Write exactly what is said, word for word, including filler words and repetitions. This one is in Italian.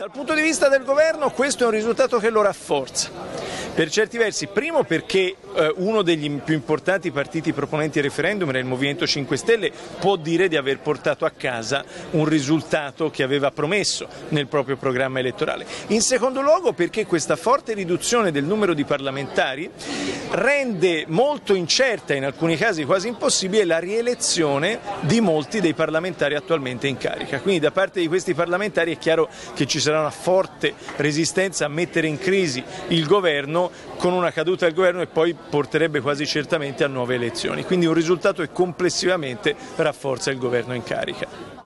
Dal punto di vista del governo questo è un risultato che lo rafforza, per certi versi, primo perché eh, uno degli più importanti partiti proponenti il referendum era il Movimento cinque Stelle, può dire di aver portato a casa un risultato che aveva promesso nel proprio programma elettorale. In secondo luogo perché questa forte riduzione del numero di parlamentari rende molto incerta, in alcuni casi quasi impossibile, la rielezione di molti dei parlamentari attualmente in carica. Quindi da parte di questi parlamentari è chiaro che ci sarà una forte resistenza a mettere in crisi il governo, con una caduta del governo e poi porterebbe quasi certamente a nuove elezioni. Quindi un risultato che complessivamente rafforza il governo in carica.